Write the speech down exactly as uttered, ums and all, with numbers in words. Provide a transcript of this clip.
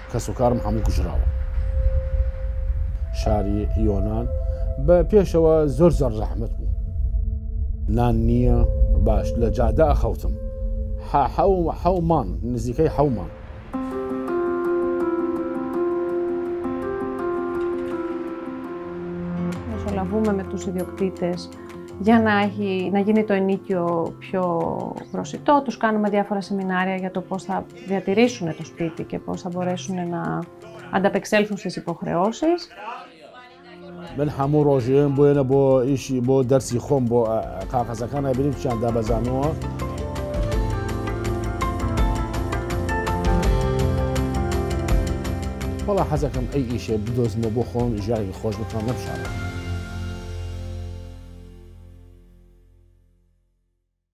کەس و کارم هەموو کوژراوە. شاری یۆنان بە پێشەوە زۆر زۆر ڕەحمەت بوو. نان نییە باش لە جادا ئەخەوتم. حەومان نزیکەی حەومان. Μεσολαβούμε με τους ιδιοκτήτες για να, έχει, να γίνει το ενοίκιο πιο προσιτό. Τους κάνουμε διάφορα σεμινάρια για το πώς θα διατηρήσουν το σπίτι και πώς θα μπορέσουν να ανταπεξέλθουν στις υποχρεώσεις. من هەموو ڕۆژێن بۆێنە بۆ ئیشی بۆ دەرسی خۆم بۆ قاقەزەکان ئەبینیم چیان دابەزانەوە. وەڵا حەزەکەم ئەی ئیشێ بدۆزمە بۆ خۆم ژیانی خۆش بتوانم لەم شارە.